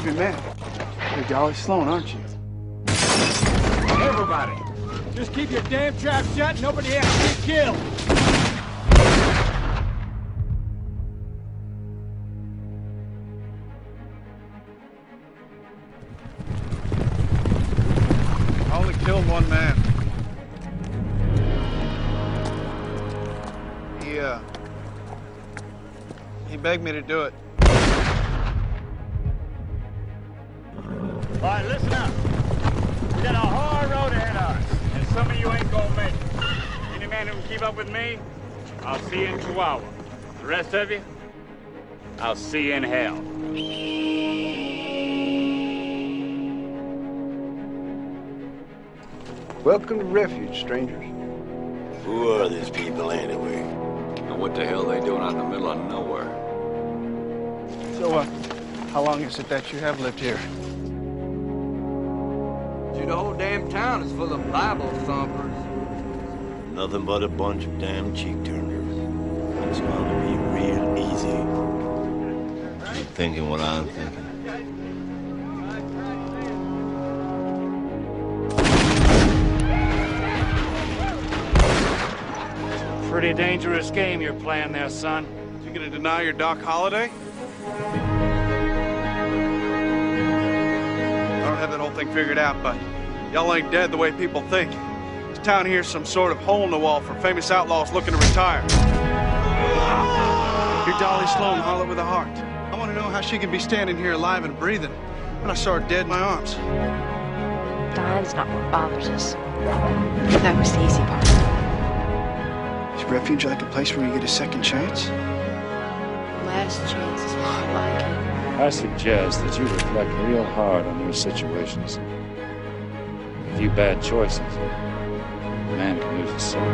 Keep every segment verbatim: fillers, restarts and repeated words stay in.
Excuse me, man. You're Dolly Sloan, aren't you? Everybody, just keep your damn trap shut and nobody has to get killed. I only killed one man. He, uh... He begged me to do it. All right, listen up. We got a hard road ahead of us, and some of you ain't gonna make it. Any man who can keep up with me, I'll see you in Chihuahua. The rest of you, I'll see you in hell. Welcome to Refuge, strangers. Who are these people anyway? And what the hell are they doing out in the middle of nowhere? So, uh, how long is it that you have lived here? See, the whole damn town is full of Bible thumpers. Nothing but a bunch of damn cheek turners. It's gonna be real easy. Keep thinking what I'm thinking. Pretty dangerous game you're playing there, son. You gonna deny your Doc Holliday? I don't have that whole thing figured out, but y'all ain't dead the way people think. This town here's some sort of hole in the wall for famous outlaws looking to retire. You're Dolly Sloan, Harlot with a heart. I want to know how she can be standing here alive and breathing when I saw her dead in my arms. Dying's not what bothers us. That was the easy part. Is Refuge like a place where you get a second chance? Last chance is more like it. I suggest that you reflect real hard on your situations. A few bad choices, a man can lose his soul.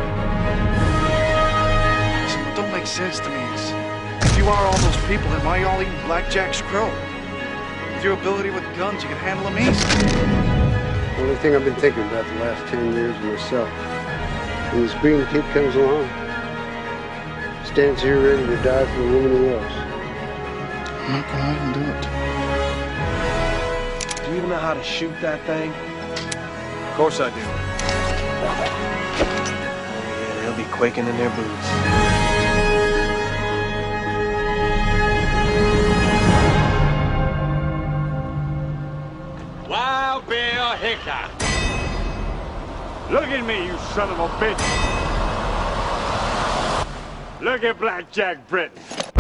Listen, what don't make sense to me is, if you are all those people, then why are y'all eating Blackjack's crow? With your ability with guns, you can handle them easy. The only thing I've been thinking about the last ten years is myself. When this green kid comes along, stands here ready to die for a woman he loves. I'm not gonna let him do it. Do you even know how to shoot that thing? Of course I do. Yeah, they'll be quaking in their boots. Wild Bill Hickok. Look at me, you son of a bitch. Look at Blackjack Britton.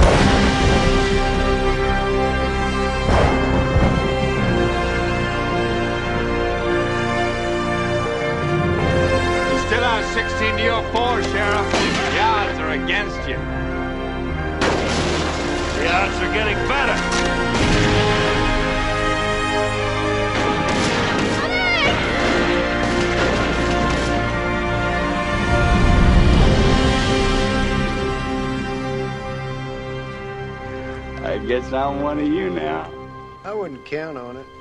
You still have sixteen to your four, Sheriff. The odds are against you. The odds are getting better. I guess I'm one of you now. I wouldn't count on it.